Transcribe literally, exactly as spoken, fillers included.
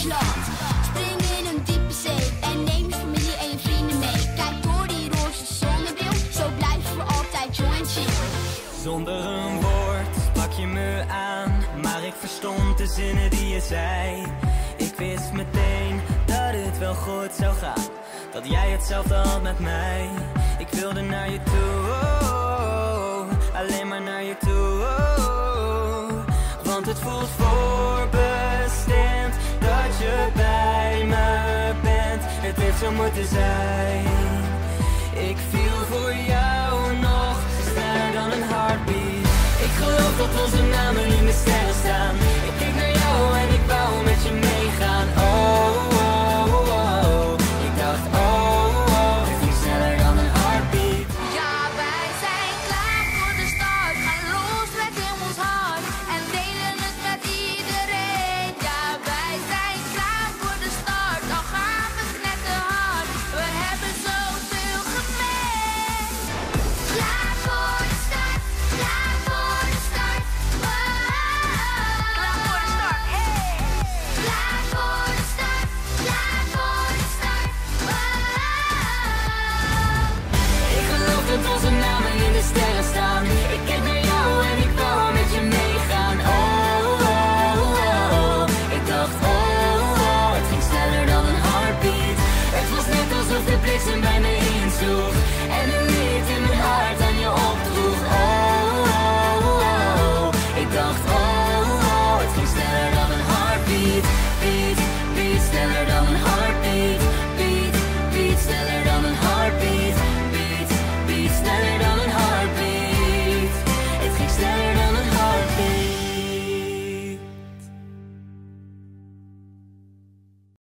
Zwitserland. Spring in een diepe zee en neem je familie en je vrienden mee. Kijk door die roze zonnebril, zo blijf je voor altijd jong en chill. Zonder een woord sprak je me aan, maar ik verstond de zinnen die je zei. Ik wist meteen dat het wel goed zou gaan, dat jij hetzelfde had met mij. Ik wilde naar je toe, oh, alleen maar naar je toe, oh, want het voelt voorbestemd dat je bij me bent. Het heeft zo moeten zijn. Ik viel voor jou nog sneller dan een heartbeat. Ik geloof dat onze namen in de sterren staan.